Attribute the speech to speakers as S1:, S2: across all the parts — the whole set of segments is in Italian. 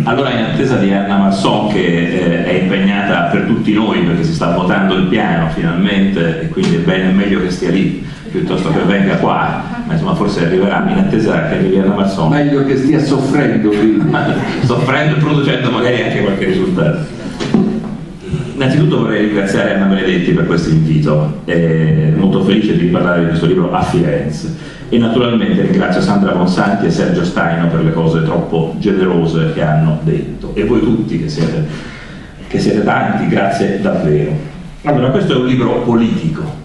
S1: Allora, in attesa di Anna Masson, che è impegnata per tutti noi perché si sta votando il piano finalmente, e quindi è meglio che stia lì piuttosto che venga qua, ma insomma forse arriverà, in attesa che arrivi Anna Masson.
S2: Meglio che stia soffrendo
S1: soffrendo e producendo magari anche qualche risultato. Innanzitutto vorrei ringraziare Anna Benedetti per questo invito, molto felice di parlare di questo libro a Firenze, e naturalmente ringrazio Sandra Bonsanti e Sergio Staino per le cose troppo generose che hanno detto, e voi tutti che siete tanti, grazie davvero. Allora, questo è un libro politico,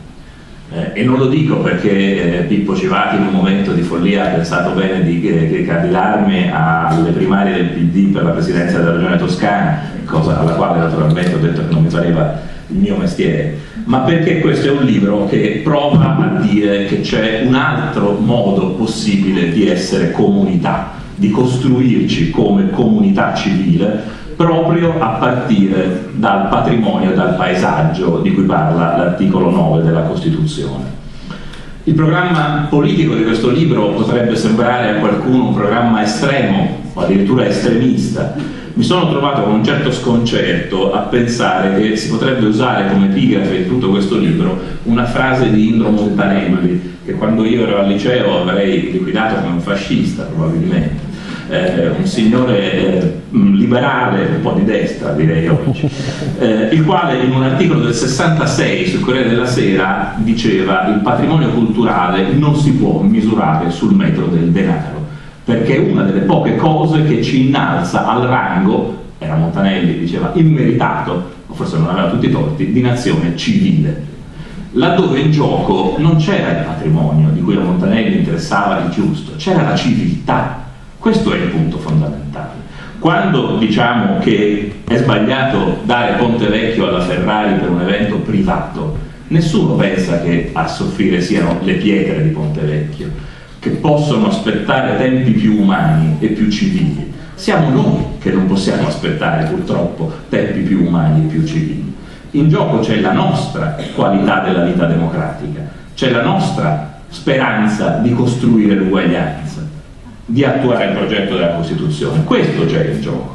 S1: e non lo dico perché Pippo Civati in un momento di follia ha pensato bene di candidarmi alle primarie del PD per la presidenza della regione Toscana, cosa alla quale naturalmente ho detto che non mi pareva il mio mestiere, ma perché questo è un libro che prova a dire che c'è un altro modo possibile di essere comunità, di costruirci come comunità civile, proprio a partire dal patrimonio e dal paesaggio di cui parla l'articolo 9 della Costituzione. Il programma politico di questo libro potrebbe sembrare a qualcuno un programma estremo o addirittura estremista. Mi sono trovato con un certo sconcerto a pensare che si potrebbe usare come epigrafe di tutto questo libro una frase di Indro Montanelli, che quando io ero al liceo avrei liquidato come un fascista probabilmente. Un signore liberale, un po' di destra direi oggi, il quale in un articolo del 66 sul Corriere della Sera diceva: il patrimonio culturale non si può misurare sul metro del denaro, perché è una delle poche cose che ci innalza al rango, era Montanelli, diceva, immeritato, o forse non aveva tutti i torti, di nazione civile. Laddove in gioco non c'era il patrimonio di cui a Montanelli interessava il giusto, c'era la civiltà. Questo è il punto fondamentale. Quando diciamo che è sbagliato dare Ponte Vecchio alla Ferrari per un evento privato, nessuno pensa che a soffrire siano le pietre di Ponte Vecchio, che possono aspettare tempi più umani e più civili. Siamo noi che non possiamo aspettare purtroppo tempi più umani e più civili. In gioco c'è la nostra qualità della vita democratica, c'è la nostra speranza di costruire l'uguaglianza, di attuare il progetto della Costituzione. Questo c'è in gioco.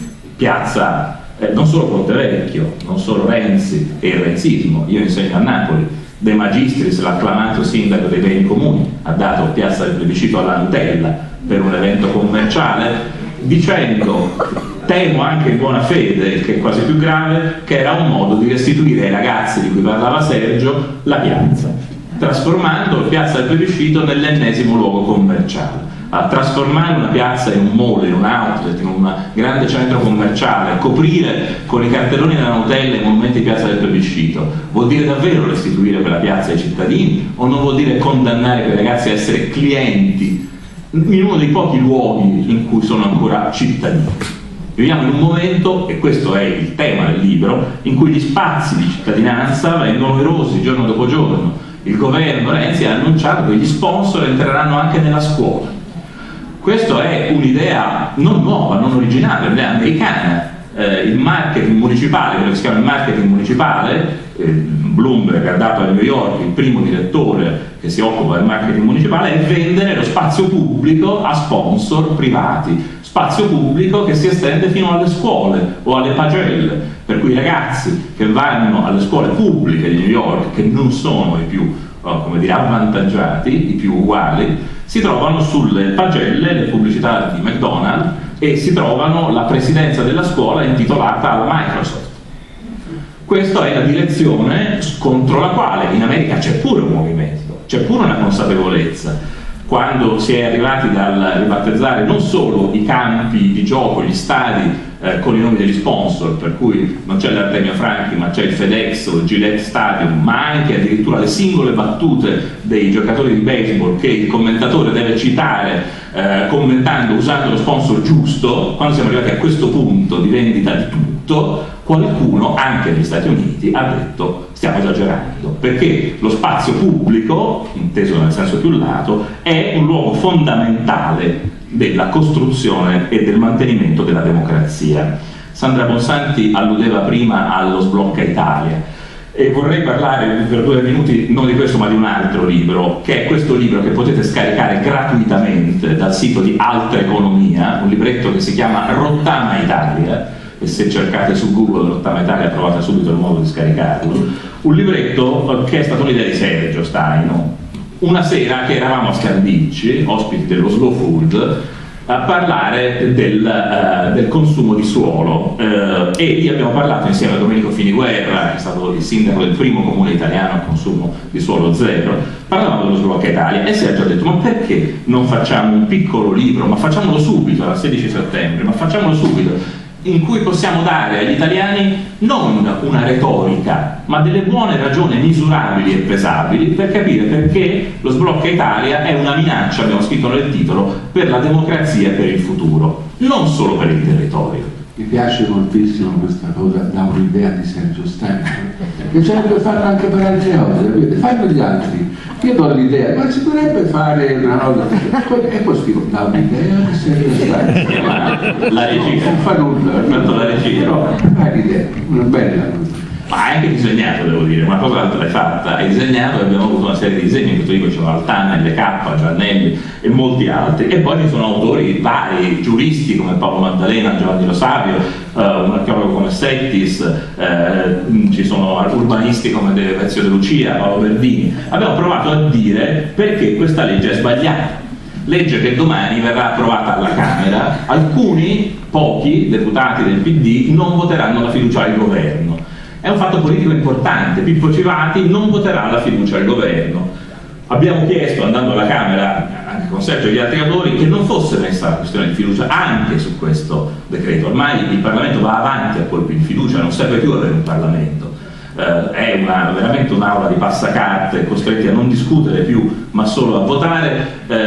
S1: Piazza, non solo Ponte Vecchio, non solo Renzi e il renzismo. Io insegno a Napoli, De Magistris, l'acclamato sindaco dei beni comuni, ha dato Piazza del Plebiscito alla Nutella per un evento commerciale, dicendo, temo anche in buona fede, che è quasi più grave, che era un modo di restituire ai ragazzi di cui parlava Sergio la piazza, trasformando Piazza del Plebiscito nell'ennesimo luogo commerciale. A trasformare una piazza in un mall, in un outlet, in un grande centro commerciale, coprire con i cartelloni della Nutella i monumenti di Piazza del Plebiscito, vuol dire davvero restituire quella piazza ai cittadini, o non vuol dire condannare quei ragazzi a essere clienti in uno dei pochi luoghi in cui sono ancora cittadini? Viviamo in un momento, e questo è il tema del libro, in cui gli spazi di cittadinanza vengono erosi giorno dopo giorno. Il governo Renzi ha annunciato che gli sponsor entreranno anche nella scuola. Questa è un'idea non nuova, non originale, un'idea americana. Il marketing municipale, quello che si chiama il marketing municipale, Bloomberg ha dato a New York il primo direttore che si occupa del marketing municipale, è vendere lo spazio pubblico a sponsor privati, spazio pubblico che si estende fino alle scuole o alle pagelle, per cui i ragazzi che vanno alle scuole pubbliche di New York, che non sono i più avvantaggiati, i più uguali, si trovano sulle pagelle le pubblicità di McDonald's e si trovano la presidenza della scuola intitolata alla Microsoft. Questa è la direzione contro la quale in America c'è pure un movimento, c'è pure una consapevolezza. Quando si è arrivati dal ribattezzare non solo i campi di gioco, gli stadi con i nomi degli sponsor, per cui non c'è l'Artemio Franchi ma c'è il FedEx o il Gillette Stadium, ma anche addirittura le singole battute dei giocatori di baseball che il commentatore deve citare commentando usando lo sponsor giusto. Quando siamo arrivati a questo punto di vendita di tutto, qualcuno anche negli Stati Uniti ha detto stiamo esagerando, perché lo spazio pubblico, inteso nel senso più lato, è un luogo fondamentale della costruzione e del mantenimento della democrazia. Sandra Bonsanti alludeva prima allo Sblocca Italia. E vorrei parlare per 2 minuti non di questo ma di un altro libro, che è questo libro che potete scaricare gratuitamente dal sito di Altra Economia, un libretto che si chiama Rottama Italia, e se cercate su Google Rottama Italia trovate subito il modo di scaricarlo. Un libretto che è stato un'idea di Sergio Staino. Una sera che eravamo a Scandicci, ospiti dello Slow Food, a parlare del consumo di suolo, e lì abbiamo parlato insieme a Domenico Finiguerra, che è stato il sindaco del primo comune italiano a consumo di suolo zero. Parlavamo dello Sblocca Italia e Sergio ha detto: ma perché non facciamo un piccolo libro, ma facciamolo subito, al 16 settembre, ma facciamolo subito, in cui possiamo dare agli italiani non una retorica, ma delle buone ragioni misurabili e pesabili per capire perché lo Sblocca Italia è una minaccia, abbiamo scritto nel titolo, per la democrazia e per il futuro, non solo per il territorio.
S2: Mi piace moltissimo questa cosa, da un'idea di Sergio Staino. Bisognerebbe farlo anche per altre cose, fanno gli altri. Io do l'idea, ma si potrebbe fare una cosa, e poi scrivo, da un'idea di Sergio Staino.
S1: La regia.
S2: Non fa nulla,
S1: la regia.
S2: Però fai l'idea, una bella cosa.
S1: Ma hai anche disegnato, devo dire, una cosa l'altra l'hai fatta, hai disegnato e abbiamo avuto una serie di disegni, in questo libro c'erano Altana, LK, Giannelli e molti altri, e poi ci sono autori vari, giuristi come Paolo Maddalena, Giovanni Lo Savio, un archeologo come Settis, ci sono urbanisti come Ezio De Lucia, Paolo Verdini. Abbiamo provato a dire perché questa legge è sbagliata, legge che domani verrà approvata alla Camera, alcuni, pochi deputati del PD non voteranno la fiducia al governo. È un fatto politico importante, Pippo Civati non voterà la fiducia al governo. Abbiamo chiesto, andando alla Camera, anche con Sergio e gli altri autori, che non fosse messa la questione di fiducia anche su questo decreto. Ormai il Parlamento va avanti a colpi di fiducia, non serve più avere un Parlamento. È veramente un'aula di passacarte, costretti a non discutere più, ma solo a votare.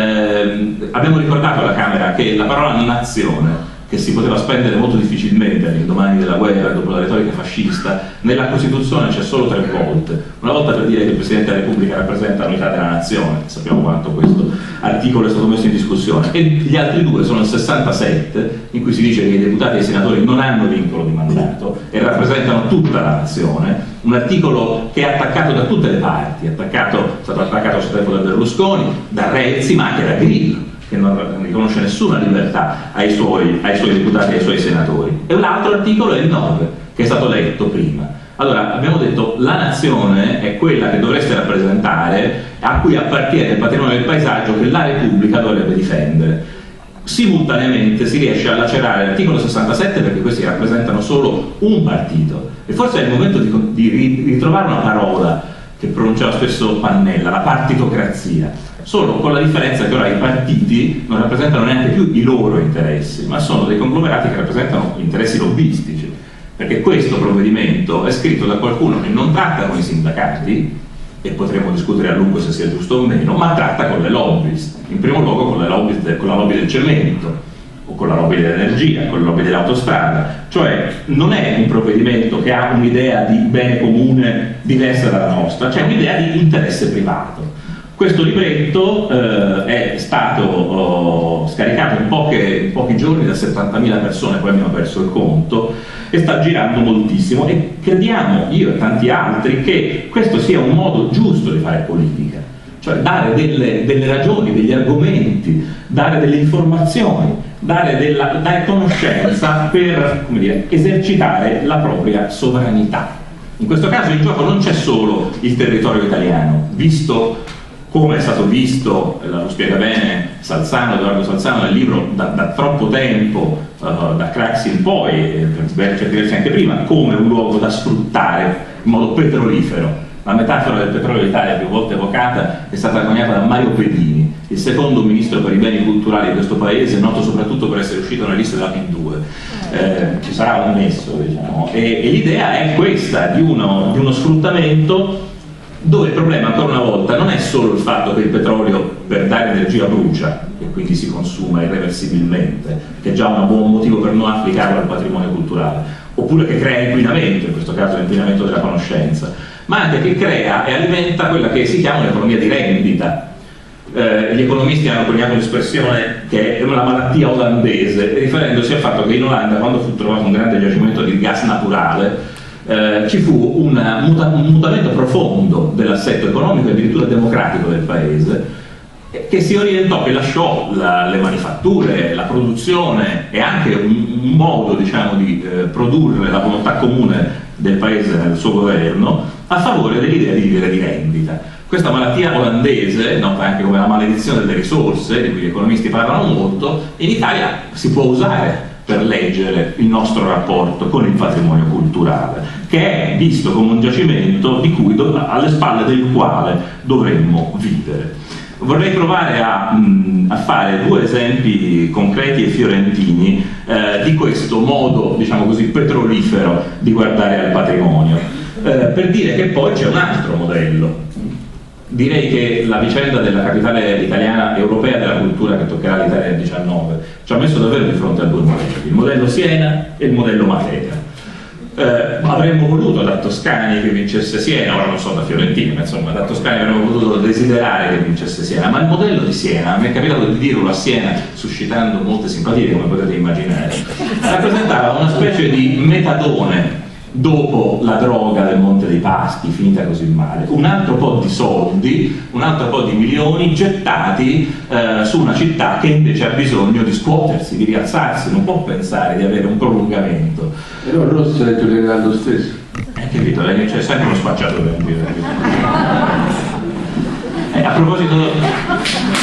S1: Abbiamo ricordato alla Camera che la parola nazione, che si poteva spendere molto difficilmente nei domani della guerra, dopo la retorica fascista, nella Costituzione c'è solo 3 volte. Una volta per dire che il Presidente della Repubblica rappresenta l'unità della nazione, sappiamo quanto questo articolo è stato messo in discussione, e gli altri 2 sono il 67, in cui si dice che i deputati e i senatori non hanno vincolo di mandato e rappresentano tutta la nazione, un articolo che è attaccato da tutte le parti, è stato attaccato sul tempo da Berlusconi, da Renzi, ma anche da Grillo, che non riconosce nessuna libertà ai suoi deputati e ai suoi senatori. E un altro articolo è il 9, che è stato letto prima. Allora, abbiamo detto la nazione è quella che dovreste rappresentare, a cui appartiene il patrimonio del paesaggio che la Repubblica dovrebbe difendere. Simultaneamente si riesce a lacerare l'articolo 67 perché questi rappresentano solo un partito. E forse è il momento di ritrovare una parola che pronunciava spesso Pannella, la partitocrazia. Solo con la differenza che ora i partiti non rappresentano neanche più i loro interessi, ma sono dei conglomerati che rappresentano interessi lobbistici, perché questo provvedimento è scritto da qualcuno che non tratta con i sindacati, e potremo discutere a lungo se sia giusto o meno, ma tratta con le lobbies, in primo luogo con la lobby del cemento, o con la lobby dell'energia, con la lobby dell'autostrada. Cioè non è un provvedimento che ha un'idea di bene comune diversa dalla nostra, c'è un'idea di interesse privato. Questo libretto è stato scaricato in pochi giorni da 70.000 persone, poi abbiamo perso il conto, e sta girando moltissimo, e crediamo, io e tanti altri, che questo sia un modo giusto di fare politica, cioè dare delle ragioni, degli argomenti, dare delle informazioni, dare conoscenza per, come dire, esercitare la propria sovranità. In questo caso in gioco non c'è solo il territorio italiano, visto come è stato visto, lo spiega bene Edoardo Salzano nel libro, da troppo tempo, da Craxi in poi, per certi versi anche prima, come un luogo da sfruttare in modo petrolifero. La metafora del petrolio d'Italia, più volte evocata, è stata coniata da Mario Pedini, il secondo ministro per i beni culturali di questo paese, noto soprattutto per essere uscito nelle liste della P2. Ci sarà un nesso, diciamo. E l'idea è questa, di uno sfruttamento dove il problema, ancora una volta, non è solo il fatto che il petrolio per dare energia brucia e quindi si consuma irreversibilmente, che è già un buon motivo per non applicarlo al patrimonio culturale, oppure che crea inquinamento, in questo caso l'inquinamento della conoscenza, ma anche che crea e alimenta quella che si chiama un'economia di rendita. Gli economisti hanno coniato l'espressione che è una malattia olandese, riferendosi al fatto che in Olanda, quando fu trovato un grande giacimento di gas naturale, ci fu un mutamento profondo dell'assetto economico e addirittura democratico del paese, che si orientò, che lasciò le manifatture, la produzione e anche un modo, diciamo, di produrre la volontà comune del paese nel suo governo a favore dell'idea di vivere di rendita. Questa malattia olandese, nota anche come la maledizione delle risorse, di cui gli economisti parlano molto, in Italia si può usare per leggere il nostro rapporto con il patrimonio culturale, che è visto come un giacimento di cui, alle spalle del quale dovremmo vivere. Vorrei provare a fare due esempi concreti e fiorentini di questo modo, diciamo così, petrolifero di guardare al patrimonio, per dire che poi c'è un altro modello. Direi che la vicenda della capitale italiana europea della cultura, che toccherà l'Italia nel 19, ci ha messo davvero di fronte a due modelli, il modello Siena e il modello Matera. Avremmo voluto da Toscani che vincesse Siena, ora non so da Fiorentini, ma insomma da Toscani avremmo potuto desiderare che vincesse Siena, ma il modello di Siena, mi è capitato di dirlo a Siena suscitando molte simpatie, come potete immaginare, rappresentava una specie di metadone dopo la droga del Monte dei Paschi, finita così male, un altro po' di soldi, un altro po' di milioni gettati su una città che invece ha bisogno di scuotersi, di rialzarsi, non può pensare di avere un prolungamento.
S2: Però Rossi ha detto che era lo stesso.
S1: Capito, c'è sempre uno spacciatore. A proposito...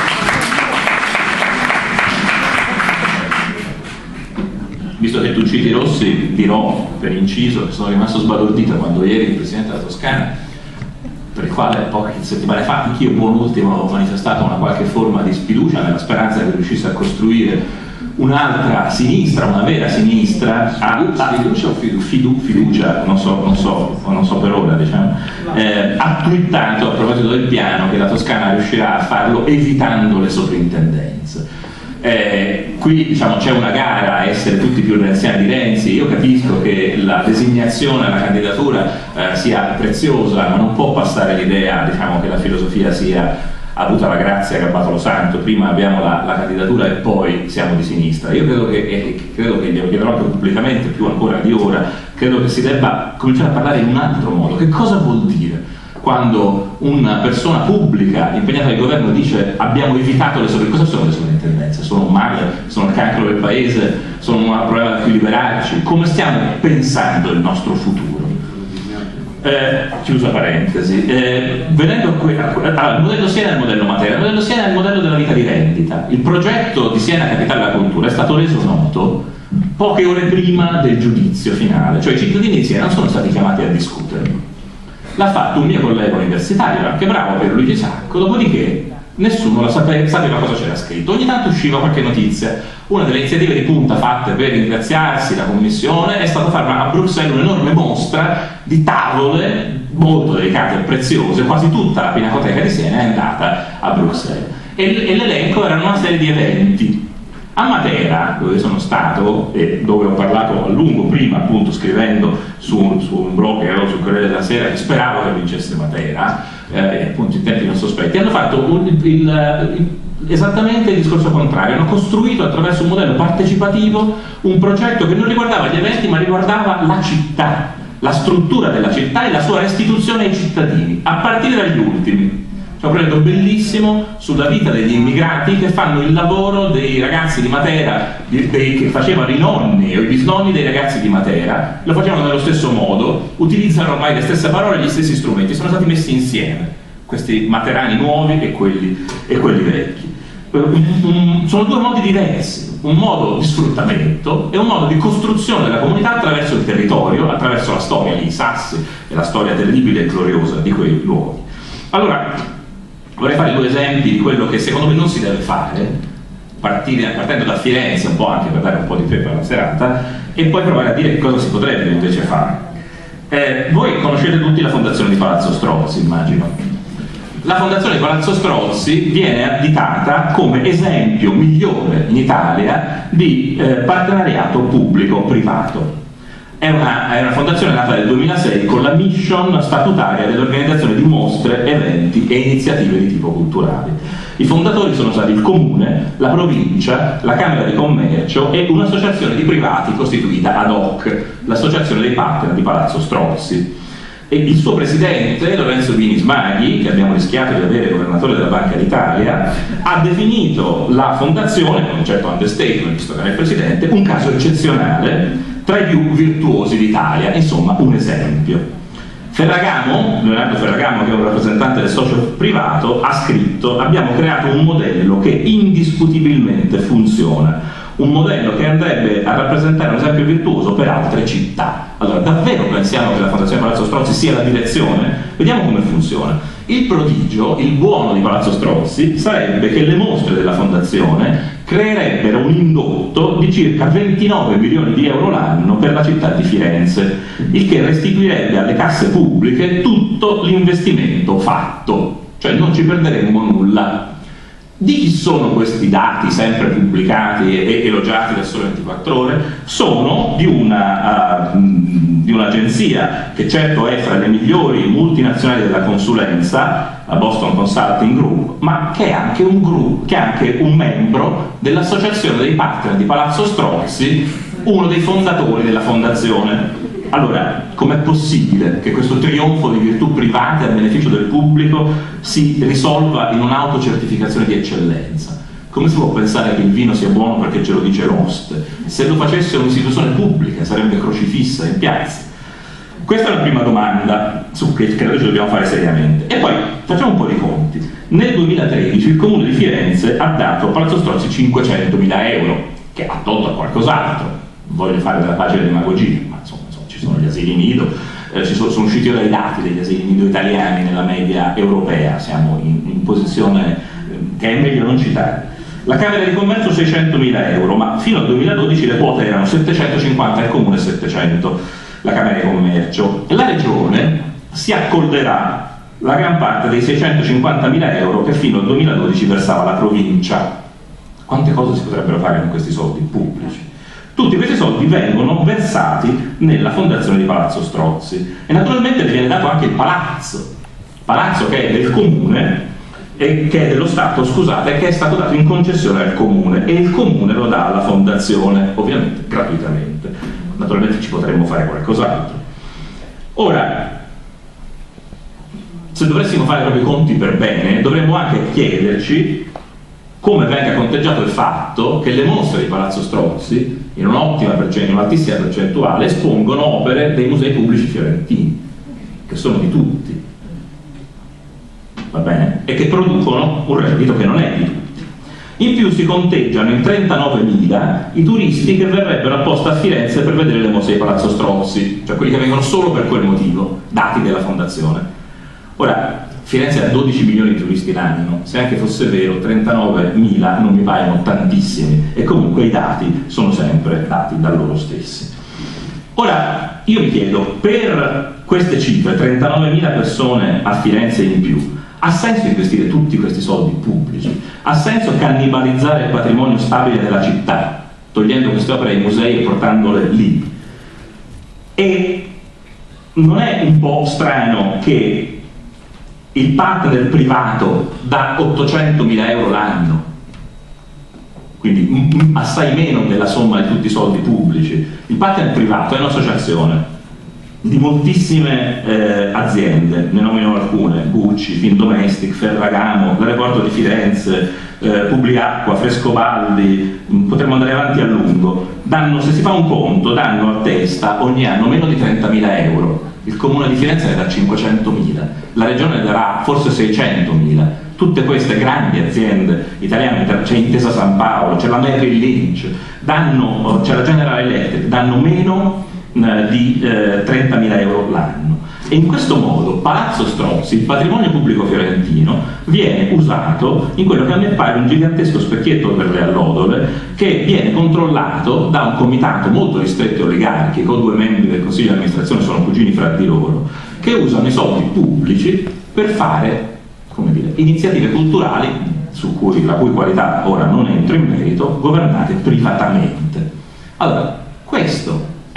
S1: Visto che tu citi Rossi, dirò per inciso che sono rimasto sbalordito quando ieri il Presidente della Toscana, per il quale poche settimane fa anch'io buon ultimo ho manifestato una qualche forma di sfiducia nella speranza che riuscisse a costruire un'altra sinistra, una vera sinistra,
S2: fiducia o
S1: fiducia, non so per ora, diciamo, ha twittato a proposito del piano che la Toscana riuscirà a farlo evitando le soprintendenze. Qui, diciamo, c'è una gara a essere tutti più renziani di Renzi. Io capisco che la designazione alla candidatura sia preziosa, ma non può passare l'idea, diciamo, che la filosofia sia avuta la grazia Gabbato lo Santo, prima abbiamo la candidatura e poi siamo di sinistra. Io credo che glielo chiederò anche pubblicamente, più ancora di ora, credo che si debba cominciare a parlare in un altro modo. Che cosa vuol dire quando una persona pubblica impegnata nel governo dice abbiamo evitato le soprintendenze? Cosa sono le soprintendenze? Sono un male? Sono il cancro del paese? Sono un problema da cui liberarci? Come stiamo pensando il nostro futuro? Chiusa parentesi. Venendo al modello Siena e al modello Matera. Il modello Siena è il modello della vita di rendita. Il progetto di Siena Capitale della Cultura è stato reso noto poche ore prima del giudizio finale, cioè i cittadini di Siena non sono stati chiamati a discutere. L'ha fatto un mio collega universitario, anche bravo, per Luigi Sacco, dopodiché nessuno sapeva cosa c'era scritto. Ogni tanto usciva qualche notizia. Una delle iniziative di punta fatte per ringraziarsi la commissione è stata fare a Bruxelles un'enorme mostra di tavole molto delicate e preziose. Quasi tutta la Pinacoteca di Siena è andata a Bruxelles e l'elenco era una serie di eventi. A Matera, dove sono stato e dove ho parlato a lungo prima, appunto scrivendo su un blog che avevo sul Corriere della Sera, che speravo che vincesse Matera, appunto in tempi non sospetti, hanno fatto esattamente il discorso contrario. Hanno costruito attraverso un modello partecipativo un progetto che non riguardava gli eventi ma riguardava la città, la struttura della città e la sua restituzione ai cittadini, a partire dagli ultimi. C'è un progetto bellissimo sulla vita degli immigrati che fanno il lavoro dei ragazzi di Matera, che facevano i nonni o i bisnonni dei ragazzi di Matera, lo facevano nello stesso modo, utilizzano ormai le stesse parole e gli stessi strumenti, sono stati messi insieme, questi materani nuovi e quelli vecchi. Sono due modi diversi, un modo di sfruttamento e un modo di costruzione della comunità attraverso il territorio, attraverso la storia, i sassi e la storia terribile e gloriosa di quei luoghi. Allora, vorrei fare due esempi di quello che secondo me non si deve fare, partendo da Firenze, un po' anche per dare un po' di pepe alla serata, e poi provare a dire cosa si potrebbe invece fare. Voi conoscete tutti la fondazione di Palazzo Strozzi, immagino. La fondazione di Palazzo Strozzi viene additata come esempio migliore in Italia di partenariato pubblico-privato. è una fondazione nata nel 2006 con la mission statutaria dell'organizzazione di mostre, eventi e iniziative di tipo culturale. I fondatori sono stati il Comune, la Provincia, la Camera di Commercio e un'associazione di privati costituita ad hoc, l'Associazione dei Partner di Palazzo Strozzi. E il suo presidente, Lorenzo Bini Smaghi, che abbiamo rischiato di avere governatore della Banca d'Italia, ha definito la fondazione, con un certo understatement, visto che era il presidente, un caso eccezionale tra i più virtuosi d'Italia, insomma un esempio. Leonardo Ferragamo, che è un rappresentante del socio privato, ha scritto: abbiamo creato un modello che indiscutibilmente funziona, un modello che andrebbe a rappresentare un esempio virtuoso per altre città. Allora, davvero pensiamo che la Fondazione Palazzo Strozzi sia la direzione? Vediamo come funziona. Il prodigio, il buono di Palazzo Strozzi sarebbe che le mostre della Fondazione creerebbero un indotto di circa 29 milioni di euro l'anno per la città di Firenze, il che restituirebbe alle casse pubbliche tutto l'investimento fatto, cioè non ci perderemmo nulla. Di chi sono questi dati sempre pubblicati e elogiati da Sole 24 Ore? Sono di un'agenzia che certo è fra le migliori multinazionali della consulenza, la Boston Consulting Group, ma che è anche un membro dell'Associazione dei Partner di Palazzo Strozzi, uno dei fondatori della fondazione. Allora, com'è possibile che questo trionfo di virtù private a beneficio del pubblico si risolva in un'autocertificazione di eccellenza? Come si può pensare che il vino sia buono perché ce lo dice l'oste? Se lo facesse un'istituzione pubblica sarebbe crocifissa in piazza. Questa è la prima domanda su cui credo ci dobbiamo fare seriamente. E poi facciamo un po' di conti. Nel 2013 il Comune di Firenze ha dato a Palazzo Strozzi 500.000 euro, che ha tolto a qualcos'altro. Non voglio fare della facile demagogia, ma insomma ci sono gli asili nido, sono usciti ora i dati degli asili nido italiani nella media europea, siamo in posizione che è meglio non citare. La Camera di Commercio 600.000 euro, ma fino al 2012 le quote erano 750, il Comune 700, la Camera di Commercio. La Regione si accolderà la gran parte dei 650.000 euro che fino al 2012 versava la Provincia. Quante cose si potrebbero fare con questi soldi pubblici? Tutti questi soldi vengono versati nella fondazione di Palazzo Strozzi e naturalmente le viene dato anche il palazzo che è del Comune e che è dello Stato, scusate, che è stato dato in concessione al Comune e il Comune lo dà alla fondazione, ovviamente gratuitamente. Naturalmente ci potremmo fare qualcos'altro. Ora, se dovessimo fare proprio i conti per bene, dovremmo anche chiederci come venga conteggiato il fatto che le mostre di Palazzo Strozzi in un'altissima percentuale espongono opere dei musei pubblici fiorentini, che sono di tutti, va bene? E che producono un reddito che non è di tutti. In più si conteggiano in 39.000 i turisti che verrebbero apposta a Firenze per vedere le mostre di Palazzo Strozzi, cioè quelli che vengono solo per quel motivo, dati della fondazione. Ora, Firenze ha 12 milioni di turisti l'anno, se anche fosse vero 39.000 non mi paiono tantissimi e comunque i dati sono sempre dati da loro stessi. Ora io mi chiedo, per queste cifre, 39.000 persone a Firenze in più, ha senso investire tutti questi soldi pubblici? Ha senso cannibalizzare il patrimonio stabile della città, togliendo queste opere ai musei e portandole lì? E non è un po' strano che il partner privato dà 800.000 euro l'anno, quindi assai meno della somma di tutti i soldi pubblici? Il partner privato è un'associazione di moltissime aziende, ne nomino alcune: Gucci, Findomestic, Ferragamo, l'Aeroporto di Firenze, Publiacqua, Frescobaldi, potremmo andare avanti a lungo. Se si fa un conto, danno a testa ogni anno meno di 30.000 euro. Il Comune di Firenze ne dà 500.000, la Regione ne darà forse 600.000. Tutte queste grandi aziende italiane, c'è Intesa San Paolo, c'è la Merrill Lynch, c'è la General Electric, danno meno di 30.000 euro l'anno. E in questo modo Palazzo Strozzi, il patrimonio pubblico fiorentino, viene usato in quello che a me pare un gigantesco specchietto per le allodole, che viene controllato da un comitato molto ristretto e oligarchico, 2 membri del consiglio di amministrazione sono cugini fra di loro, che usano i soldi pubblici per fare, come dire, iniziative culturali la cui qualità ora non entro in merito, governate privatamente. Allora, questo è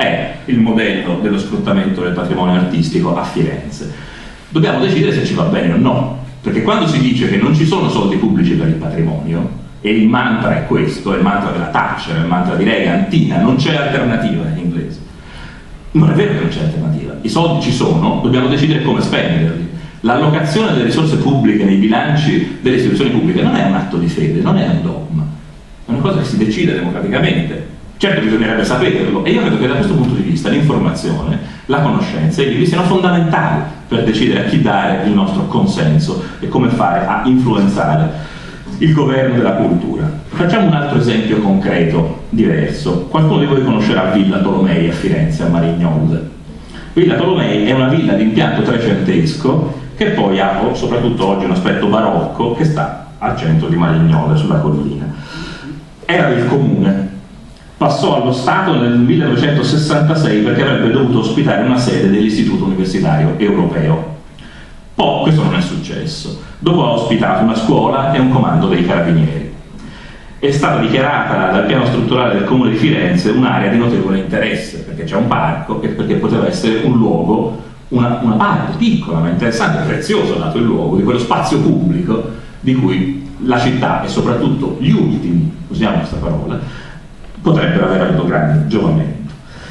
S1: il modello dello sfruttamento del patrimonio artistico a Firenze. Dobbiamo decidere se ci va bene o no, perché quando si dice che non ci sono soldi pubblici per il patrimonio, e il mantra è questo, è il mantra della Thatcher, il mantra di Reagan, Tina, non c'è alternativa in inglese. Non è vero che non c'è alternativa, i soldi ci sono, dobbiamo decidere come spenderli. L'allocazione delle risorse pubbliche nei bilanci delle istituzioni pubbliche non è un atto di fede, non è un dogma, è una cosa che si decide democraticamente. Certo bisognerebbe saperlo, e io credo che da questo punto di vista l'informazione, la conoscenza e i libri siano fondamentali per decidere a chi dare il nostro consenso e come fare a influenzare il governo della cultura. Facciamo un altro esempio concreto, diverso. Qualcuno di voi conoscerà Villa Tolomei a Firenze, a Marignol. Villa Tolomei è una villa di impianto trecentesco che poi ha soprattutto oggi un aspetto barocco, che sta al centro di Marignole, sulla collina. Era del comune, passò allo Stato nel 1966 perché avrebbe dovuto ospitare una sede dell'Istituto Universitario Europeo. Poi questo non è successo. Dopo ha ospitato una scuola e un comando dei carabinieri. È stata dichiarata dal piano strutturale del Comune di Firenze un'area di notevole interesse, perché c'è un parco e perché poteva essere un luogo, una parte piccola ma interessante e preziosa, dato il luogo, di quello spazio pubblico di cui la città e soprattutto gli ultimi, usiamo questa parola, potrebbero aver avuto grande giovamento.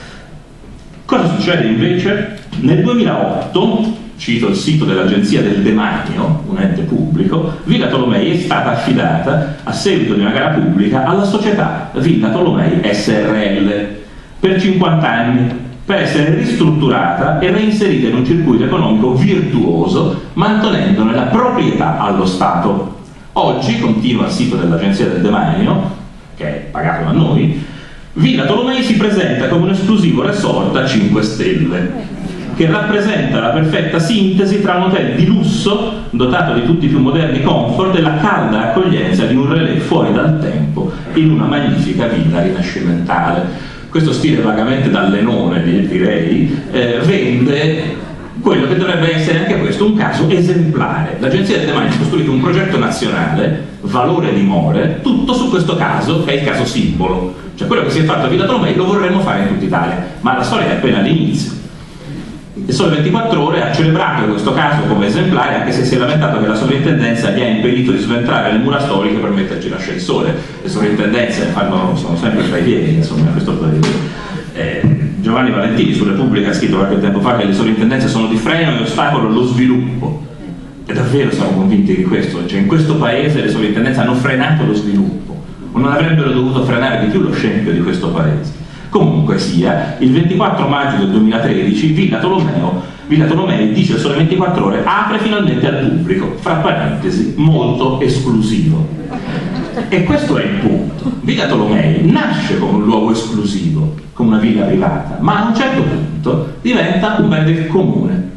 S1: Cosa succede invece? Nel 2008, cito il sito dell'Agenzia del Demanio, un ente pubblico, Villa Tolomei è stata affidata, a seguito di una gara pubblica, alla società Villa Tolomei SRL per 50 anni, per essere ristrutturata e reinserita in un circuito economico virtuoso, mantenendone la proprietà allo Stato. Oggi, continua il sito dell'Agenzia del Demanio, che è pagato da noi, Villa Tolomei si presenta come un esclusivo resort a 5 stelle, che rappresenta la perfetta sintesi tra un hotel di lusso, dotato di tutti i più moderni comfort, e la calda accoglienza di un relè fuori dal tempo in una magnifica villa rinascimentale. Questo stile vagamente d'allenone, direi, vende quello che dovrebbe essere anche questo un caso esemplare. L'Agenzia del Demanio ha costruito un progetto nazionale, Valore Dimore, tutto su questo caso, che è il caso simbolo. Cioè quello che si è fatto a Villa Tolomei lo vorremmo fare in tutta Italia, ma la storia è appena all'inizio. Il Sole 24 Ore ha celebrato questo caso come esemplare, anche se si è lamentato che la sovrintendenza gli ha impedito di sventrare le mura storiche per metterci l'ascensore. Le sovrintendenze sono sempre fra i piedi, insomma, in questo periodo. Giovanni Valentini su Repubblica ha scritto qualche tempo fa che le sovrintendenze sono di freno e ostacolo allo sviluppo. E davvero siamo convinti di questo, cioè in questo paese le sovrintendenze hanno frenato lo sviluppo, o non avrebbero dovuto frenare di più lo scempio di questo paese. Comunque sia, il 24 maggio del 2013 Villa Tolomei, dice il Sole 24 Ore, apre finalmente al pubblico, fra parentesi, molto esclusivo. E questo è il punto. Villa Tolomei nasce come un luogo esclusivo, come una villa privata, ma a un certo punto diventa un bene del comune.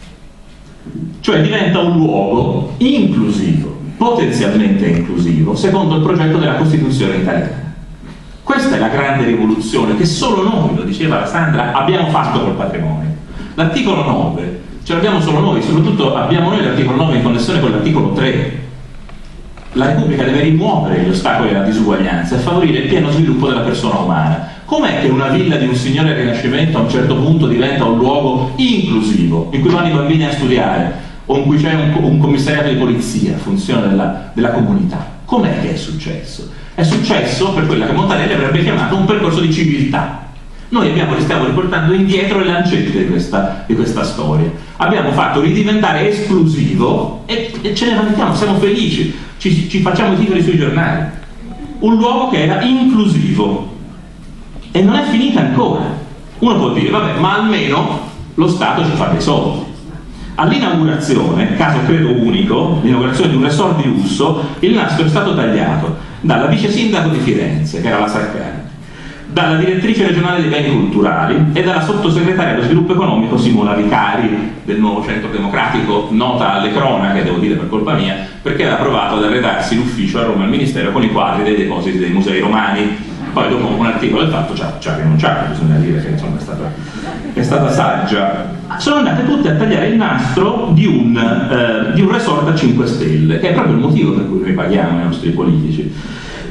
S1: Cioè diventa un luogo inclusivo, potenzialmente inclusivo, secondo il progetto della Costituzione italiana. Questa è la grande rivoluzione che solo noi, lo diceva la Sandra, abbiamo fatto col patrimonio. L'articolo 9 ce l'abbiamo solo noi, soprattutto abbiamo noi l'articolo 9 in connessione con l'articolo 3. La Repubblica deve rimuovere gli ostacoli alla disuguaglianza e favorire il pieno sviluppo della persona umana. Com'è che una villa di un signore del Rinascimento a un certo punto diventa un luogo inclusivo, in cui vanno i bambini a studiare, o in cui c'è un commissariato di polizia, funzione della comunità? Com'è che è successo? È successo per quella che Montanelli avrebbe chiamato un percorso di civiltà. Noi li stiamo riportando indietro le lancette di questa storia. Abbiamo fatto ridiventare esclusivo e ce ne vantiamo, siamo felici, ci facciamo i titoli sui giornali. Un luogo che era inclusivo e non è finita ancora. Uno può dire, vabbè, ma almeno lo Stato ci fa dei soldi. All'inaugurazione, caso credo unico, l'inaugurazione di un resort di lusso, il nastro è stato tagliato dalla vice sindaco di Firenze, che era la Saccani, dalla direttrice regionale dei beni culturali e dalla sottosegretaria dello sviluppo economico Simona Vicari del Nuovo Centro Democratico, nota alle cronache, devo dire per colpa mia, perché aveva provato ad arredarsi l'ufficio a Roma al Ministero con i quadri dei depositi dei musei romani. Poi dopo un articolo del Fatto ci ha rinunciato, bisogna dire che insomma è stata saggia. Sono andate tutte a tagliare il nastro di un resort a 5 stelle, che è proprio il motivo per cui noi paghiamo i nostri politici.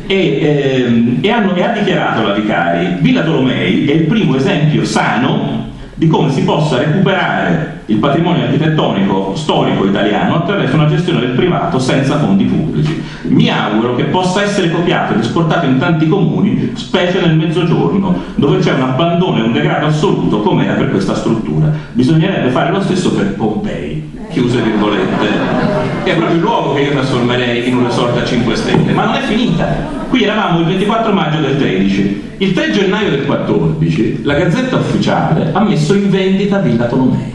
S1: e ha dichiarato la Vicari: Villa Tolomei è il primo esempio sano di come si possa recuperare il patrimonio architettonico storico italiano attraverso una gestione del privato senza fondi pubblici. Mi auguro che possa essere copiato ed esportato in tanti comuni, specie nel Mezzogiorno, dove c'è un abbandono e un degrado assoluto come era per questa struttura. Bisognerebbe fare lo stesso per Pompei, chiuse virgolette, che è proprio il luogo che io trasformerei in un resort a 5 stelle. Ma non è finita. Qui eravamo il 24 maggio del 13. Il 3 gennaio del 14 la Gazzetta Ufficiale ha messo in vendita Villa Tolomei.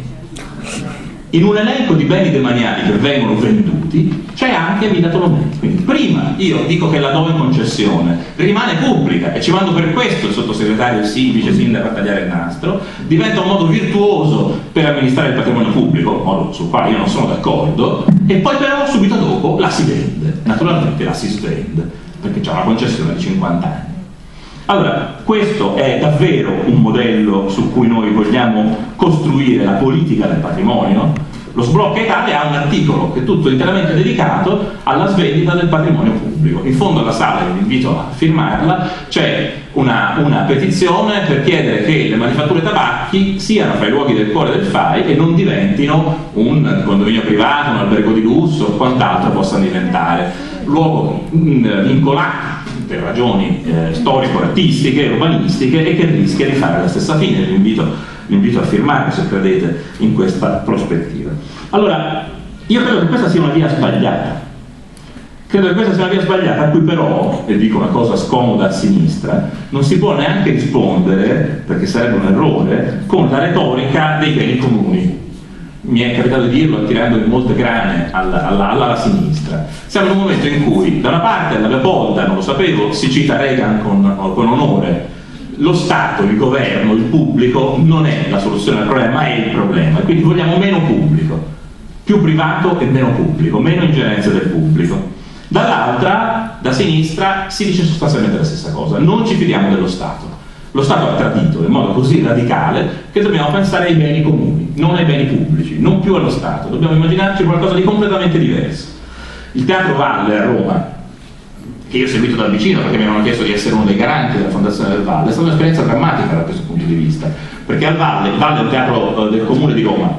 S1: In un elenco di beni demaniali che vengono venduti c'è anche Villa Tolomei. Quindi prima io dico che la do in concessione, rimane pubblica, e ci mando per questo il sottosegretario, il vice sindaco a tagliare il nastro, diventa un modo virtuoso per amministrare il patrimonio pubblico, modo sul quale io non sono d'accordo, e poi però subito dopo la si vende, naturalmente la si svende, perché c'è una concessione di 50 anni. Allora, questo è davvero un modello su cui noi vogliamo costruire la politica del patrimonio. Lo Sblocca Italia ha un articolo che è tutto interamente dedicato alla svendita del patrimonio pubblico. In fondo alla sala, vi invito a firmarla, c'è una petizione per chiedere che le manifatture tabacchi siano fra i luoghi del cuore del FAI e non diventino un condominio privato, un albergo di lusso o quant'altro possano diventare. Luogo vincolato per ragioni storico-artistiche, urbanistiche, e che rischia di fare la stessa fine. Vi invito a firmare se credete in questa prospettiva. Allora, io credo che questa sia una via sbagliata. Credo che questa sia una via sbagliata a cui però, e dico una cosa scomoda a sinistra, non si può neanche rispondere, perché sarebbe un errore, con la retorica dei beni comuni. Mi è capitato di dirlo tirando in molte grane alla sinistra. Siamo in un momento in cui da una parte alla Leopolda, non lo sapevo, si cita Reagan con onore. Lo Stato, il governo, il pubblico non è la soluzione al problema, ma è il problema, e quindi vogliamo meno pubblico, più privato e meno pubblico, meno ingerenze del pubblico. Dall'altra, da sinistra, si dice sostanzialmente la stessa cosa: non ci fidiamo dello Stato. Lo Stato ha tradito in modo così radicale che dobbiamo pensare ai beni comuni, non ai beni pubblici, non più allo Stato. Dobbiamo immaginarci qualcosa di completamente diverso. Il Teatro Valle a Roma, che io ho seguito da vicino perché mi avevano chiesto di essere uno dei garanti della Fondazione del Valle, è stata un'esperienza drammatica da questo punto di vista, perché il Valle è un teatro del Comune di Roma,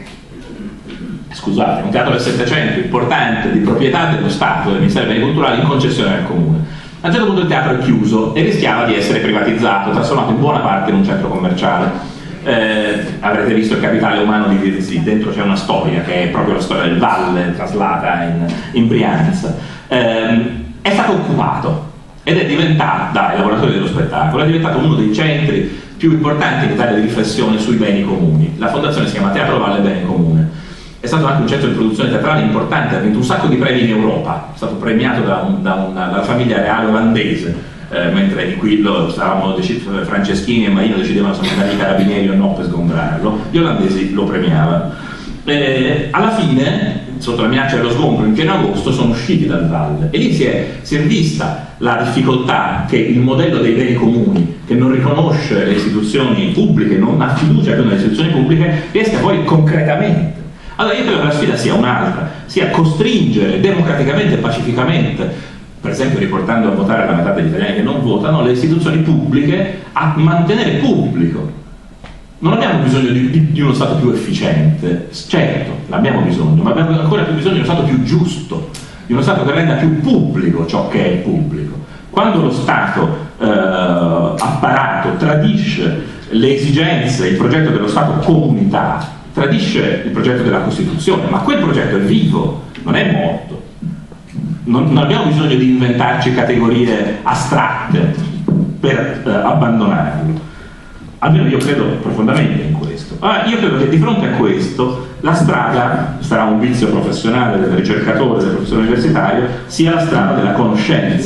S1: scusate, un teatro del Settecento importante, di proprietà dello Stato, del Ministero dei Beni Culturali, in concessione al Comune. A un certo punto il teatro è chiuso e rischiava di essere privatizzato, trasformato in buona parte in un centro commerciale. Avrete visto il capitale umano di Virzì, dentro c'è una storia che è proprio la storia del Valle traslata in Brianza. È stato occupato ed è diventato, dai lavoratori dello spettacolo, è diventato uno dei centri più importanti in Italia di riflessione sui beni comuni. La fondazione si chiama Teatro Valle Bene Comune. È stato anche un centro di produzione teatrale importante, ha vinto un sacco di premi in Europa, è stato premiato dalla famiglia reale olandese, mentre di qui Franceschini e Marino decidevano se mandare i carabinieri o no per sgombrarlo, gli olandesi lo premiavano. Alla fine, sotto la minaccia dello sgombro in pieno agosto, sono usciti dal Valle e lì si è vista la difficoltà che il modello dei beni comuni, che non riconosce le istituzioni pubbliche, non ha fiducia nelle istituzioni pubbliche, riesca poi concretamente. Allora io credo che la sfida sia un'altra, sia costringere democraticamente e pacificamente, per esempio riportando a votare la metà degli italiani che non votano, le istituzioni pubbliche a mantenere pubblico. Non abbiamo bisogno di uno Stato più efficiente, certo, l'abbiamo bisogno, ma abbiamo ancora più bisogno di uno Stato più giusto, di uno Stato che renda più pubblico ciò che è pubblico. Quando lo Stato apparato tradisce le esigenze, il progetto dello Stato comunità, tradisce il progetto della Costituzione, ma quel progetto è vivo, non è morto. Non abbiamo bisogno di inventarci categorie astratte per abbandonarlo. Almeno io credo profondamente in questo. Io credo che di fronte a questo la strada, sarà un vizio professionale del ricercatore, del professore universitario, sia la strada della conoscenza.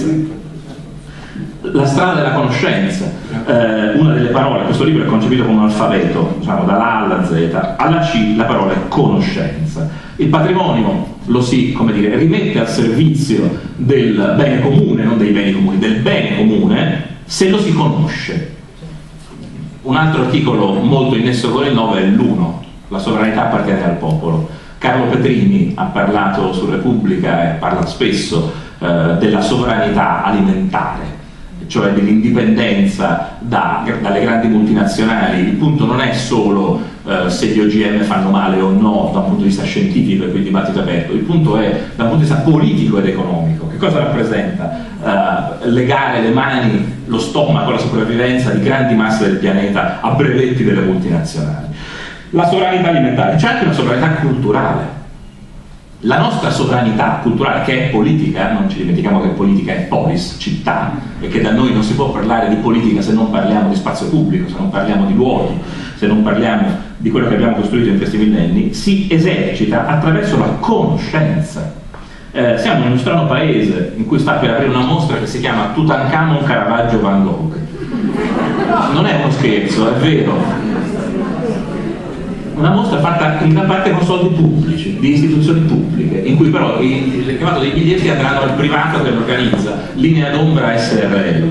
S1: La strada della conoscenza. Una delle parole, questo libro è concepito come un alfabeto, diciamo dalla A alla Z, alla C la parola è conoscenza. Il patrimonio lo si, come dire, rimette al servizio del bene comune, non dei beni comuni, del bene comune, se lo si conosce. Un altro articolo molto innesso con il 9 è l'1, la sovranità appartiene al popolo. Carlo Petrini ha parlato su Repubblica e parla spesso della sovranità alimentare, cioè dell'indipendenza dalle grandi multinazionali. Il punto non è solo se gli OGM fanno male o no da un punto di vista scientifico e quindi dibattito aperto, il punto è da un punto di vista politico ed economico. Che cosa rappresenta legare le mani, lo stomaco, la sopravvivenza di grandi masse del pianeta a brevetti delle multinazionali? La sovranità alimentare, c'è anche una sovranità culturale. La nostra sovranità culturale, che è politica, non ci dimentichiamo che politica è polis, città, e che da noi non si può parlare di politica se non parliamo di spazio pubblico, se non parliamo di luoghi, se non parliamo di quello che abbiamo costruito in questi millenni, si esercita attraverso la conoscenza. Siamo in uno strano paese in cui sta per aprire una mostra che si chiama Tutankhamon, Caravaggio, Van Gogh. Non è uno scherzo, è vero. Una mostra fatta in gran parte con soldi pubblici, di istituzioni pubbliche, in cui però il chiamato dei biglietti andranno al privato che lo organizza, linea d'ombra SRL.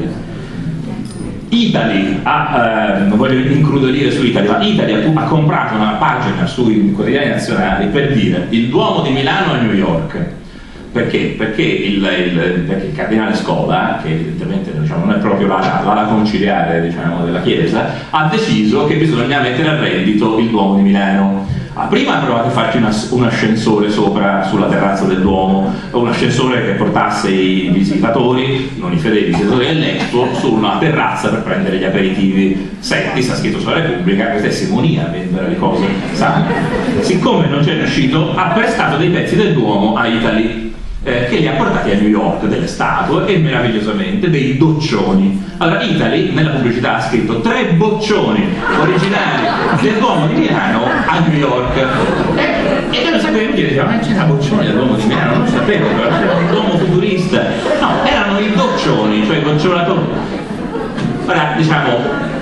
S1: Italy non voglio incrudelire su Italy, ma Italy ha comprato una pagina sui quotidiani nazionali per dire il Duomo di Milano a New York. Perché? Perché il cardinale Scola, che evidentemente non è proprio l'ala conciliare della Chiesa, ha deciso che bisogna mettere a reddito il Duomo di Milano. Prima ha provato a farci un ascensore sopra sulla terrazza del Duomo, un ascensore che portasse i visitatori, non i fedeli visitatori dell'Expo, su una terrazza per prendere gli aperitivi. Senti, sta scritto sulla Repubblica, questa è simonia a vendere le cose sane. Siccome non c'è riuscito, ha prestato dei pezzi del Duomo a Italy, che li ha portati a New York, delle statue e meravigliosamente dei doccioni. Allora Italy nella pubblicità ha scritto 3 boccioni originali del Duomo di Milano a New York, e noi lo sapevo, io dicevo, ma c'era boccioni del Duomo di Milano, non lo sapevo, però era un Duomo futurista. No, erano i doccioni, cioè i gocciolatori. Ora diciamo,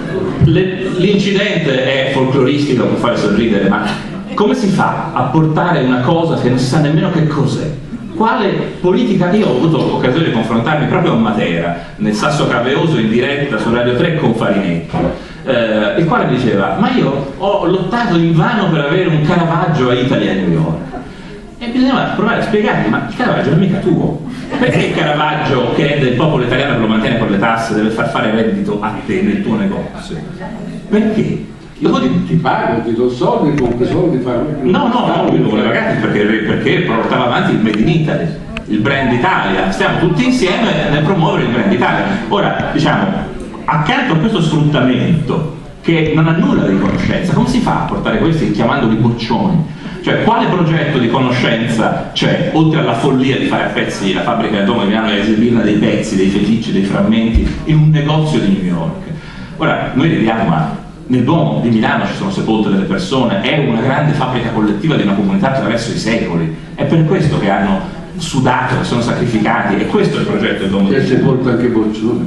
S1: l'incidente è folcloristico per fare sorridere, ma come si fa a portare una cosa che non si sa nemmeno che cos'è? Quale politica? Io ho avuto occasione di confrontarmi proprio a Matera, nel Sasso Caveoso in diretta su Radio 3 con Farinetti, il quale diceva, ma io ho lottato invano per avere un Caravaggio a Italy a New York. E bisognava provare a spiegargli, ma il Caravaggio è mica tuo. Perché il Caravaggio, che è del popolo italiano e lo mantiene con le tasse, deve far fare reddito a te nel tuo negozio? Perché?
S2: Io ti pago, ti do soldi, compri soldi, fare.
S1: No, lui lo voleva gratis perché portava avanti il Made in Italy, il brand Italia. Stiamo tutti insieme nel promuovere il brand Italia. Ora, diciamo, accanto a questo sfruttamento che non ha nulla di conoscenza, come si fa a portare questi chiamandoli boccioni? Cioè, quale progetto di conoscenza c'è, oltre alla follia di fare a pezzi la fabbrica del Duomo di Milano e esibirne dei pezzi, dei feticci, dei frammenti in un negozio di New York? Ora, noi vediamo, ma nel Duomo di Milano ci sono sepolte delle persone, è una grande fabbrica collettiva di una comunità attraverso i secoli, è per questo che hanno sudato, che sono sacrificati, e questo è il progetto del Duomo di Milano.
S2: C'è sepolto anche Boccioni.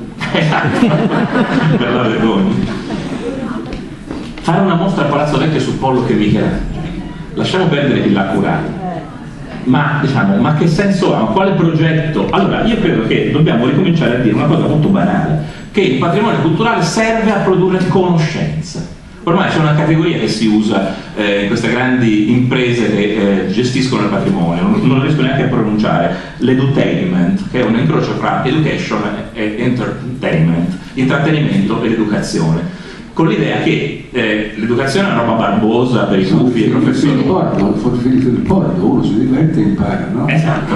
S1: Per la vergogna. Fare una mostra a Palazzo Vecchio sul pollo che Michelangelo, lasciamo perdere Villa Accurata, ma diciamo, ma che senso ha? Quale progetto? Allora, io credo che dobbiamo ricominciare a dire una cosa molto banale, che il patrimonio culturale serve a produrre conoscenza. Ormai c'è una categoria che si usa in queste grandi imprese che gestiscono il patrimonio, non riesco neanche a pronunciare, l'edutainment, che è un incrocio fra education e entertainment, intrattenimento ed educazione, con l'idea che l'educazione è una roba barbosa per i gufi e i professori.
S2: Finito il porto, uno si diverte e impara, no?
S1: Esatto.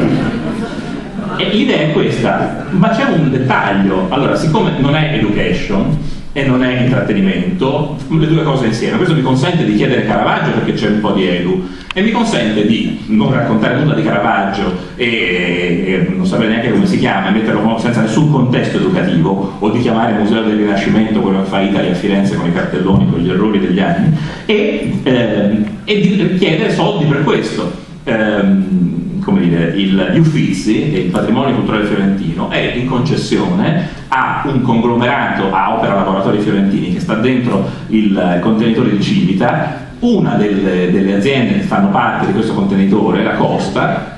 S1: E l'idea è questa, ma c'è un dettaglio. Allora, siccome non è education e non è intrattenimento, le due cose insieme, questo mi consente di chiedere Caravaggio perché c'è un po' di edu, e mi consente di non raccontare nulla di Caravaggio e non sapere neanche come si chiama e metterlo senza nessun contesto educativo, o di chiamare Museo del Rinascimento quello che fa Italia a Firenze con i cartelloni, con gli errori degli anni, e di chiedere soldi per questo. Come dire, gli Uffizi e il patrimonio culturale fiorentino è in concessione a un conglomerato, a Opera Laboratori Fiorentini, che sta dentro il contenitore di Civita. Una delle aziende che fanno parte di questo contenitore, la Costa,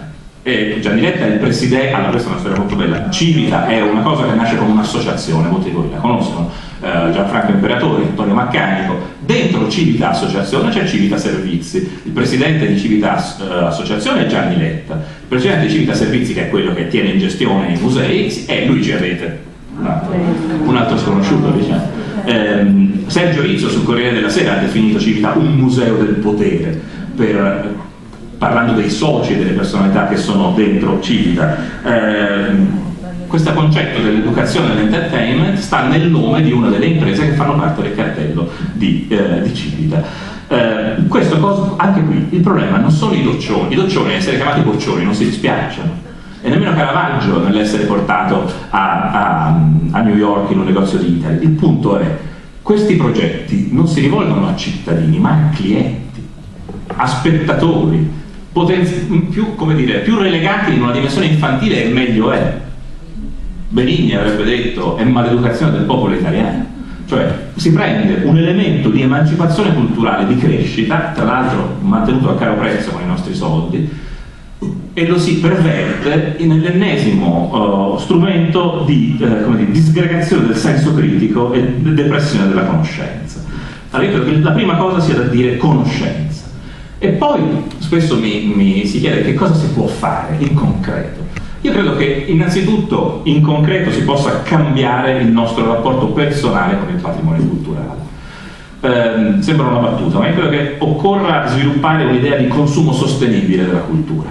S1: Gianni Letta è il presidente, allora questa è una storia molto bella. Civita è una cosa che nasce come un'associazione, molti di voi la conoscono, Gianfranco Imperatori, Antonio Maccanico. Dentro Civita Associazione c'è Civita Servizi, il presidente di Civita Associazione è Gianni Letta, il presidente di Civita Servizi, che è quello che tiene in gestione i musei, è Luigi Avete, un altro sconosciuto, diciamo. Sergio Rizzo sul Corriere della Sera ha definito Civita un museo del potere, parlando dei soci e delle personalità che sono dentro Civita. Questo concetto dell'educazione e dell'entertainment sta nel nome di una delle imprese che fanno parte del cartello di Civita. Anche qui il problema non sono i doccioni a essere chiamati boccioni non si dispiacciono, e nemmeno Caravaggio nell'essere portato a New York in un negozio di Italy. Il punto è, questi progetti non si rivolgono a cittadini ma a clienti, a spettatori, più relegati in una dimensione infantile e meglio è. Benigni avrebbe detto è maleducazione del popolo italiano, cioè si prende un elemento di emancipazione culturale, di crescita, tra l'altro mantenuto a caro prezzo con i nostri soldi, e lo si perverte nell'ennesimo strumento di disgregazione del senso critico e depressione della conoscenza. Allora io credo che la prima cosa sia da dire conoscenza, e poi spesso mi si chiede che cosa si può fare in concreto. Io credo che innanzitutto in concreto si possa cambiare il nostro rapporto personale con il patrimonio culturale. Sembra una battuta, ma io credo che occorra sviluppare un'idea di consumo sostenibile della cultura.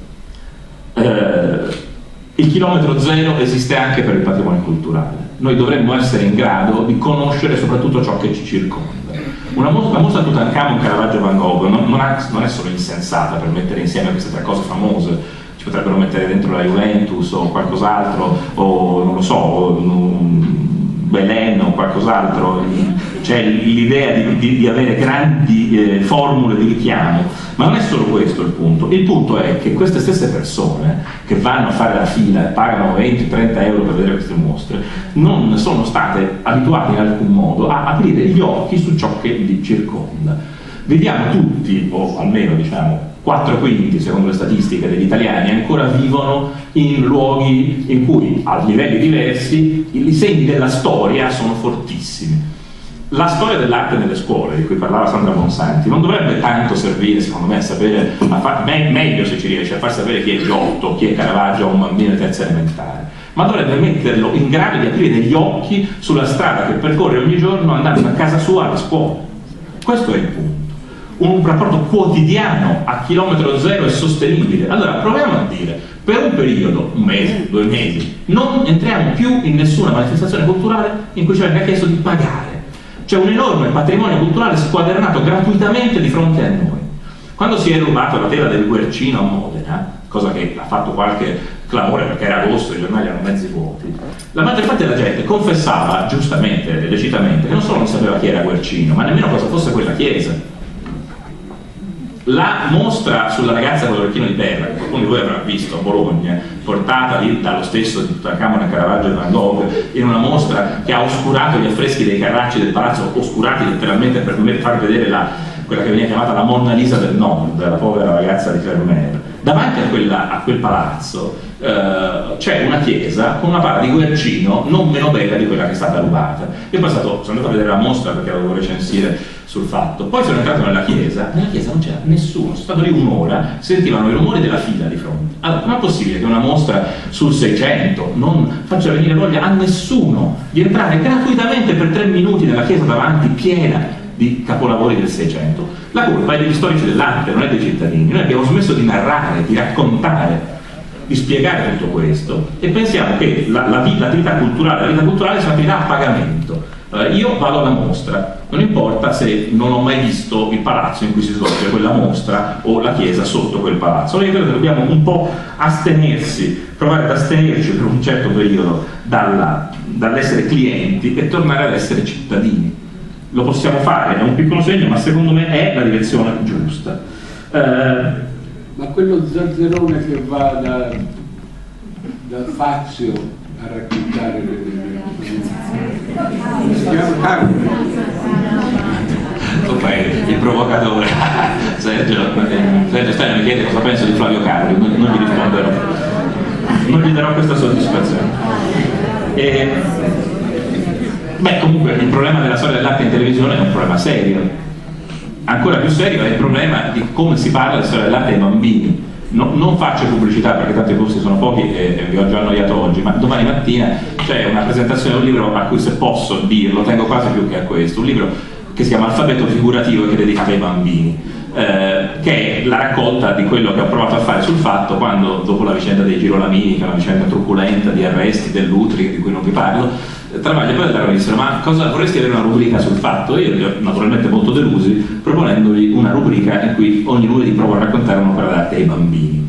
S1: Il chilometro zero esiste anche per il patrimonio culturale. Noi dovremmo essere in grado di conoscere soprattutto ciò che ci circonda. La mostra Tutankhamon, Caravaggio e Van Gogh non è solo insensata per mettere insieme queste tre cose famose. Ci potrebbero mettere dentro la Juventus o qualcos'altro, o non lo so, Belen o qualcos'altro. C'è l'idea di avere grandi formule di richiamo, ma non è solo questo il punto. Il punto è che queste stesse persone che vanno a fare la fila e pagano 20-30 euro per vedere queste mostre non sono state abituate in alcun modo a aprire gli occhi su ciò che li circonda. Vediamo tutti, o almeno diciamo 4/5 secondo le statistiche degli italiani, ancora vivono in luoghi in cui a livelli diversi i segni della storia sono fortissimi. La storia dell'arte nelle scuole, di cui parlava Sandra Monsanti, non dovrebbe tanto servire, secondo me, a sapere, meglio se ci riesce, a far sapere chi è Giotto, chi è Caravaggio a un bambino di terza elementare, ma dovrebbe metterlo in grado di aprire degli occhi sulla strada che percorre ogni giorno andando da casa sua alla scuola. Questo è il punto. Un rapporto quotidiano a chilometro zero e sostenibile. Allora proviamo a dire, per un periodo, un mese, 2 mesi, non entriamo più in nessuna manifestazione culturale in cui ci venga chiesto di pagare. C'è un enorme patrimonio culturale squadernato gratuitamente di fronte a noi. Quando si è rubato la tela del Guercino a Modena, cosa che ha fatto qualche clamore perché era agosto e i giornali erano mezzi vuoti, la maggior parte della gente confessava, giustamente, lecitamente, che non solo non sapeva chi era Guercino, ma nemmeno cosa fosse quella chiesa. La mostra sulla ragazza con l'orecchino di perla, che qualcuno di voi avrà visto a Bologna, portata lì dallo stesso di Tutankhamon, Caravaggio e Van Gogh, in una mostra che ha oscurato gli affreschi dei Carracci del palazzo, oscurati letteralmente per far vedere quella che veniva chiamata la Monna Lisa del Nord, la povera ragazza di Fermer. Davanti a quel palazzo c'è una chiesa con una pala di Guercino non meno bella di quella che è stata rubata. Io poi sono andato a vedere la mostra perché la dovevo recensire sul fatto. Poi sono entrato nella chiesa non c'era nessuno, sono stato lì un'ora, sentivano i rumori della fila di fronte. Allora, com'è possibile che una mostra sul 600 non faccia venire voglia a nessuno di entrare gratuitamente per 3 minuti nella chiesa davanti, piena di capolavori del 600? La colpa è degli storici dell'arte, non è dei cittadini. Noi abbiamo smesso di narrare, di raccontare, di spiegare tutto questo e pensiamo che l'attività culturale, la vita culturale sia un'attività a pagamento. Io vado alla mostra, non importa se non ho mai visto il palazzo in cui si svolge quella mostra o la chiesa sotto quel palazzo. Allora io credo che dobbiamo un po' provare ad astenerci per un certo periodo dall'essere clienti e tornare ad essere cittadini. Lo possiamo fare, è un piccolo segno, ma secondo me è la direzione giusta.
S2: Ma quello zazzerone che va da Fazio a raccontare si chiama Carlo.
S1: Il provocatore. Sergio Stella mi chiede cosa penso di Flavio Caroli, non gli risponderò, non gli darò questa soddisfazione. Comunque il problema della storia dell'arte in televisione è un problema serio. Ancora più serio è il problema di come si parla di storia dell'arte ai bambini. Non faccio pubblicità perché tanto i posti sono pochi e vi ho già annoiato oggi, ma domani mattina c'è una presentazione di un libro a cui, se posso dirlo, tengo quasi più che a questo, un libro che si chiama Alfabeto figurativo e che è dedicato ai bambini, che è la raccolta di quello che ho provato a fare sul fatto quando, dopo la vicenda dei Girolamini, che è una vicenda truculenta di arresti dell'Utri, di cui non vi parlo, Travaglia e Paladaro mi dissero: ma cosa vorresti avere una rubrica sul fatto? Io li ho naturalmente molto delusi, proponendovi una rubrica in cui ogni lunedì provo a raccontare un'opera d'arte ai bambini.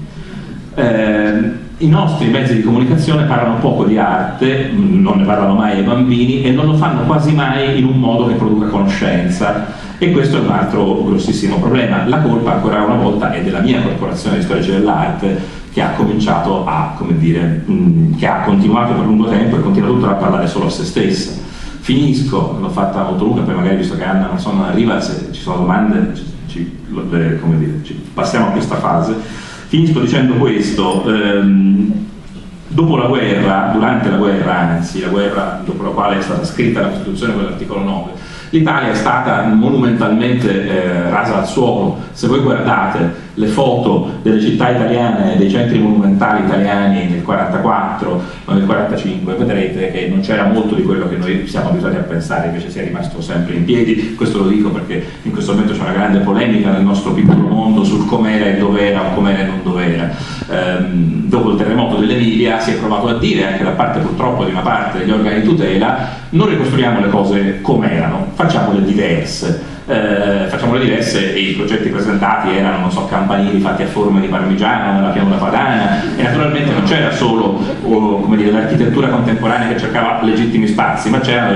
S1: I nostri mezzi di comunicazione parlano poco di arte, non ne parlano mai ai bambini e non lo fanno quasi mai in un modo che produca conoscenza, e questo è un altro grossissimo problema. La colpa, ancora una volta, è della mia corporazione di storici dell'arte, che ha cominciato a, come dire, che ha continuato per lungo tempo e continua tuttora a parlare solo a se stessa. Finisco, l'ho fatta molto lunga, poi magari, visto che Anna non arriva, se ci sono domande passiamo a questa fase. Finisco dicendo questo: dopo la guerra, durante la guerra, anzi la guerra dopo la quale è stata scritta la Costituzione con l'articolo 9, l'Italia è stata monumentalmente rasa al suolo. Se voi guardate le foto delle città italiane, dei centri monumentali italiani nel 44 o nel 45, vedrete che non c'era molto di quello che noi siamo abituati a pensare, invece sia rimasto sempre in piedi. Questo lo dico perché in questo momento c'è una grande polemica nel nostro piccolo mondo sul com'era e dov'era o com'era e non dov'era. Dopo il terremoto dell'Emilia si è provato a dire, anche da parte purtroppo di una parte degli organi di tutela: non ricostruiamo le cose com'erano, facciamole diverse. E i progetti presentati erano, non so, campanili fatti a forma di parmigiano nella pianura padana, e naturalmente non c'era solo l'architettura contemporanea che cercava legittimi spazi, ma c'erano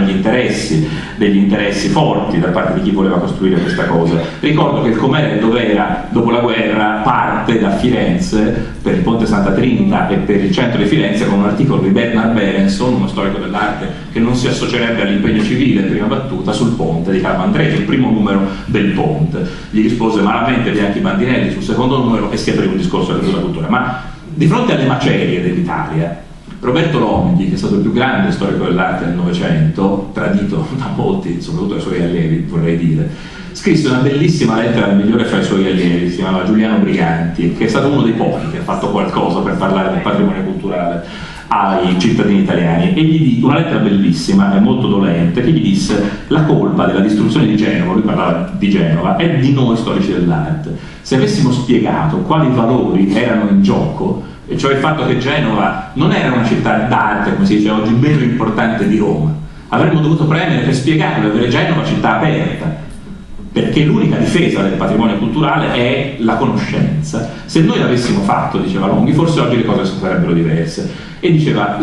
S1: degli interessi forti da parte di chi voleva costruire questa cosa. Ricordo che il com'era e dov'era dopo la guerra parte da Firenze per il Ponte Santa Trinita e per il centro di Firenze con un articolo di Bernard Berenson, uno storico dell'arte che non si associerebbe all'impegno civile in prima battuta, sul ponte di Calamandrei, il primo numero del ponte. Gli rispose malamente Bianchi Bandinelli sul secondo numero e si aprì un discorso sulla cultura. Ma di fronte alle macerie dell'Italia, Roberto Longhi, che è stato il più grande storico dell'arte del Novecento, tradito da molti, soprattutto dai suoi allievi, vorrei dire, scrisse una bellissima lettera al migliore fra i suoi allievi, si chiamava Giuliano Briganti, che è stato uno dei pochi che ha fatto qualcosa per parlare del patrimonio culturale ai cittadini italiani, e gli disse una lettera bellissima e molto dolente, che gli disse: la colpa della distruzione di Genova, lui parlava di Genova, è di noi storici dell'arte. Se avessimo spiegato quali valori erano in gioco, e cioè il fatto che Genova non era una città d'arte, come si dice oggi, meno importante di Roma, avremmo dovuto premere per spiegarlo e avere Genova città aperta, perché l'unica difesa del patrimonio culturale è la conoscenza. Se noi l'avessimo fatto, diceva Longhi, forse oggi le cose sarebbero diverse. E diceva: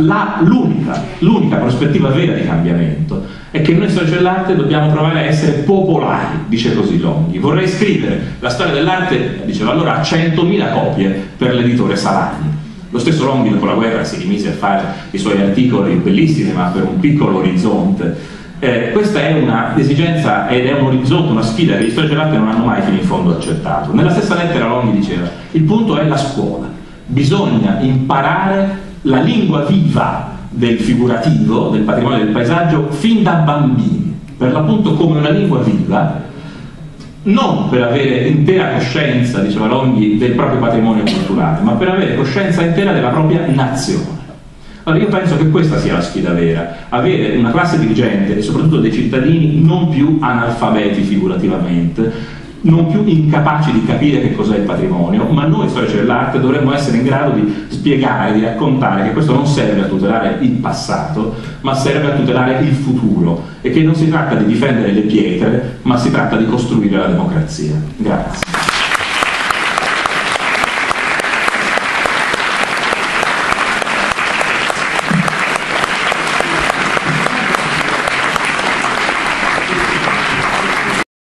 S1: l'unica prospettiva vera di cambiamento è che noi storici dell'arte dobbiamo provare a essere popolari, dice così Longhi. Vorrei scrivere la storia dell'arte, diceva allora, a 100.000 copie per l'editore Salagni. Lo stesso Longhi dopo la guerra si rimise a fare i suoi articoli bellissimi, ma per un piccolo orizzonte. Questa è una esigenza ed è un orizzonte, una sfida che gli storici dell'arte non hanno mai fino in fondo accettato. Nella stessa lettera Longhi diceva: il punto è la scuola, bisogna imparare la lingua viva del figurativo, del patrimonio del paesaggio, fin da bambini, per l'appunto come una lingua viva, non per avere intera coscienza, diceva Longhi, del proprio patrimonio culturale, ma per avere coscienza intera della propria nazione. Allora io penso che questa sia la sfida vera, avere una classe dirigente e soprattutto dei cittadini non più analfabeti figurativamente, non più incapaci di capire che cos'è il patrimonio, ma noi storici dell'arte dovremmo essere in grado di spiegare, di raccontare che questo non serve a tutelare il passato, ma serve a tutelare il futuro, e che non si tratta di difendere le pietre, ma si tratta di costruire la democrazia. Grazie.